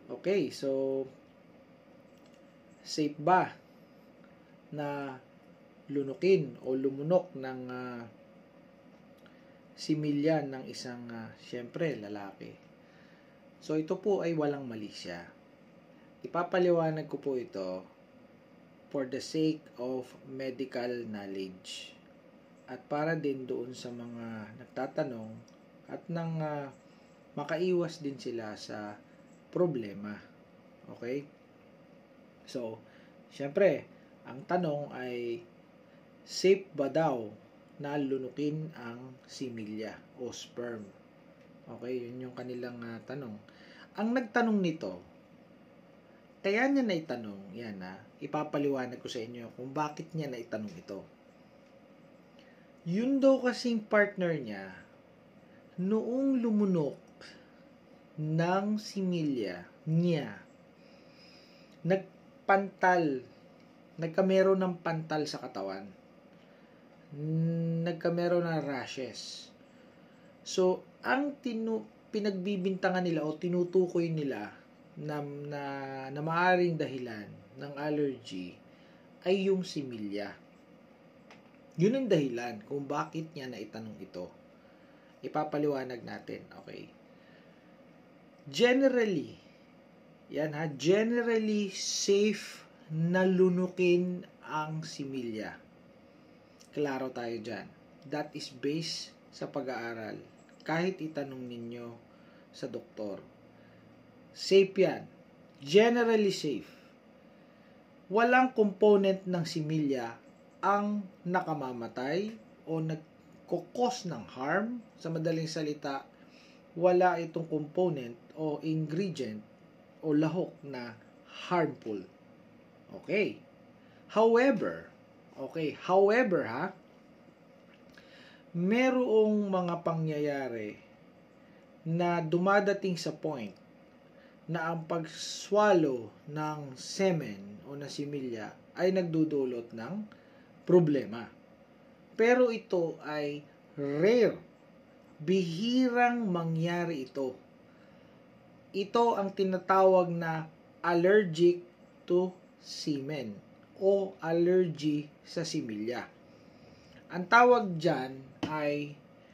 Okay, so safe ba na lunukin o lumunok ng similya ng isang syempre lalaki? So ito po ay walang mali siya. Ipapaliwanag ko po ito for the sake of medical knowledge at para din doon sa mga nagtatanong at nang makaiwas din sila sa problema. Okay? So, syempre, ang tanong ay safe ba daw na lunukin ang similya o sperm? Okay, yun yung kanilang tanong. Ang nagtanong nito, kaya niya naitanong, yan ipapaliwanag ko sa inyo kung bakit niya naitanong ito. Yun daw kasing partner niya, noong lumunok ng similya niya, nagkamero ng pantal sa katawan, nagkamero ng rashes. So, ang pinagbibintangan nila o tinutukoy nila na maaaring dahilan ng allergy ay yung similya. Yun ang dahilan kung bakit niya naitanong ito. Ipapaliwanag natin, okay? Generally safe na lunukin ang similya. Klaro tayo dyan. That is based sa pag-aaral. Kahit itanong ninyo sa doktor. Safe yan. Generally safe. Walang component ng similya ang nakamamatay o nagkukos ng harm. Sa madaling salita, wala itong component o ingredient o lahok na harmful. Okay. However, merong mga pangyayari na dumadating sa point na ang pag-swallow ng semen o na similya ay nagdudulot ng problema. Pero ito ay rare. Bihirang mangyari ito. Ito ang tinatawag na allergic to semen o allergy sa similya. Ang tawag dyan ay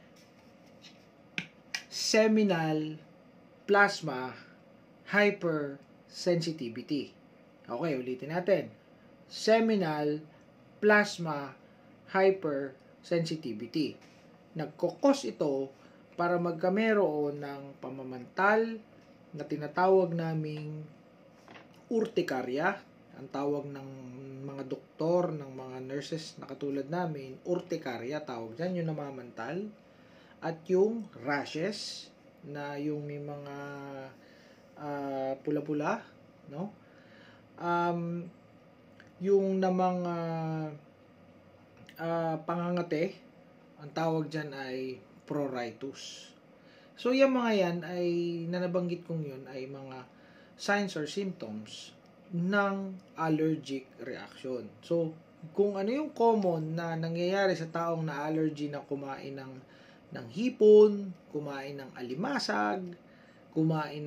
seminal plasma hypersensitivity. Okay, ulitin natin. Seminal plasma hypersensitivity. Nagkukos ito para magkameron ng pamamantal na tinatawag naming urticaria. Ang tawag ng mga doktor, ng mga nurses na katulad namin, urticaria tawag dyan, yung namamantal. At yung rashes, na yung may mga pula-pula, no? Yung namang pangangate, ang tawag dyan ay pruritus. So, yung mga yan ay, nabanggit kong yun, ay mga signs or symptoms ng allergic reaction. So, kung ano yung common na nangyayari sa taong na allergy na kumain ng hipon, kumain ng alimasag, kumain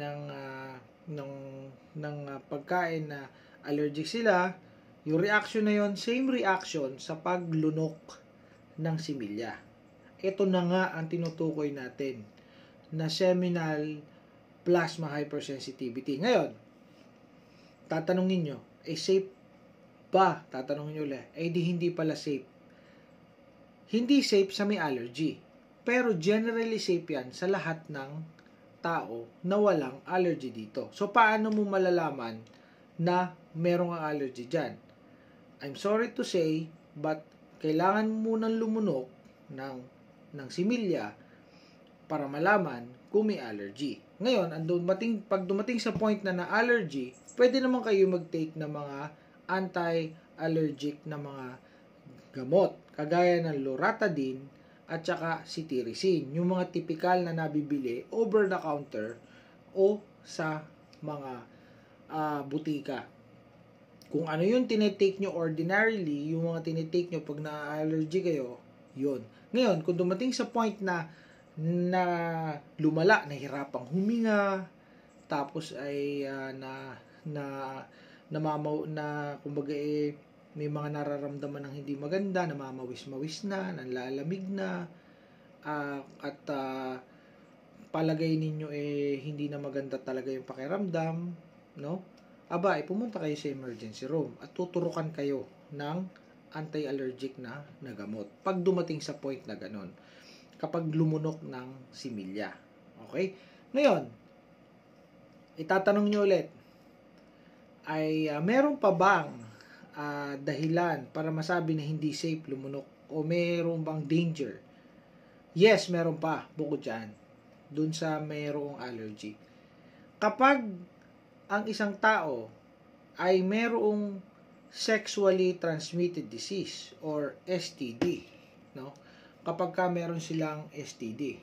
ng pagkain na allergic sila, yung reaction na yon, same reaction sa paglunok ng similya. Ito na nga ang tinutukoy natin na seminal plasma hypersensitivity. Ngayon, tatanungin nyo, safe ba? Tatanungin nyo ulit, di hindi pala safe. Hindi safe sa may allergy. Pero generally safe yan sa lahat ng tao na walang allergy dito. So, paano mo malalaman na merong allergy dyan? I'm sorry to say, but kailangan mo munang lumunok ng similya para malaman kung may allergy. Ngayon, pag dumating sa point na allergy, pwede naman kayo mag-take ng mga anti-allergic na mga gamot, kagaya ng loratadine at saka cetirizine, yung mga typical na nabibili over the counter o sa mga butika. Kung ano yung tinitake nyo ordinarily, yung mga tinitake nyo pag na-allergy kayo, yun. Ngayon, kung dumating sa point na lumala, nahirapang huminga, tapos ay kumbaga may mga nararamdaman ng hindi maganda, namamawis-mawis na, nanlalamig na, at palagay ninyo hindi na maganda talaga yung pakiramdam, no? Aba, pumunta kayo sa emergency room at tuturukan kayo ng anti-allergic na gamot. Pag dumating sa point na ganon, kapag lumunok ng similya. Okay? Ngayon, itatanong nyo ulit, ay meron pa bang dahilan para masabi na hindi safe lumunok o meron bang danger? Yes, meron pa bukod dyan dun sa mayroong allergy. Kapag ang isang tao ay mayroong sexually transmitted disease or STD, no? Kapag ka meron silang STD,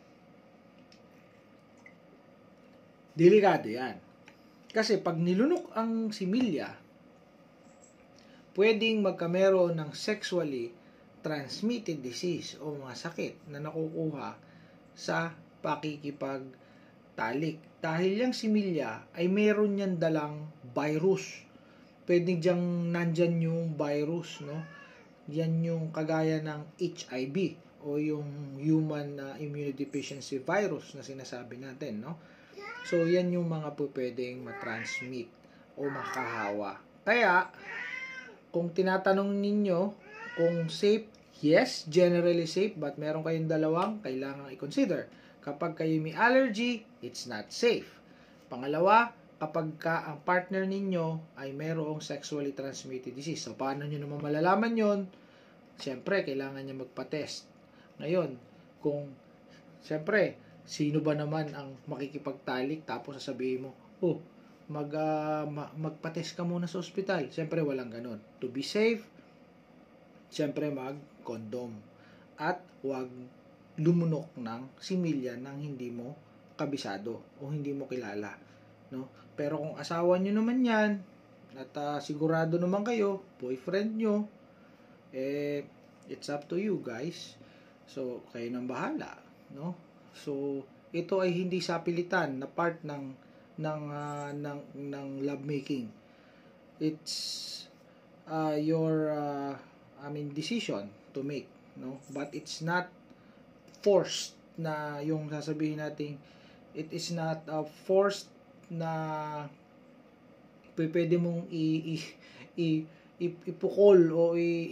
delikado yan. Kasi pag nilunok ang similya, pwedeng magkameron ng sexually transmitted disease o mga sakit na nakukuha sa pakikipagtalik. Dahil yung similya ay meron yan dalang virus. Pwedeng diyang nandyan yung virus, no? Yan yung kagaya ng HIV o yung human immunodeficiency virus na sinasabi natin, no? So, yan yung mga pwedeng matransmit o makahawa. Kaya, kung tinatanong ninyo kung safe, yes, generally safe, but meron kayong dalawang kailangang i-consider. Kapag kayo may allergy, it's not safe. Pangalawa, kapag ang partner ninyo ay mayroong sexually transmitted disease. So, paano nyo naman malalaman yon? Siyempre, kailangan niya magpa-test. Ngayon, siyempre, sino ba naman ang makikipagtalik tapos sasabihin mo, magpa-test ka muna sa ospital. Siyempre, walang ganun. To be safe, siyempre mag-condom. At huwag lumunok ng similya nang hindi mo kabisado o hindi mo kilala, no? Pero kung asawa nyo naman yan at sigurado naman kayo, boyfriend nyo, it's up to you guys. So, kayo nang bahala, no? So, ito ay hindi sapilitan na part ng love making. It's your decision to make, no? But it's not forced na yung sasabihin natin, it is not forced na pwede mong ipukol o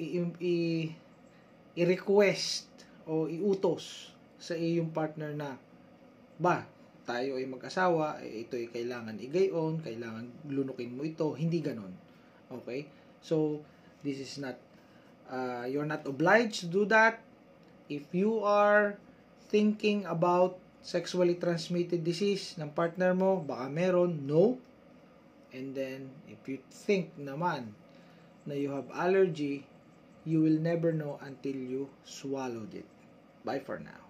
i-request o iutos sa iyong partner na tayo ay mag-asawa, ito ay kailangan igayon, kailangan lunukin mo ito, hindi ganon. Okay? So, this is not you're not obliged to do that. If you are thinking about sexually transmitted disease ng partner mo, baka meron, no. And then, if you think naman na you have allergy, you will never know until you swallowed it. Bye for now.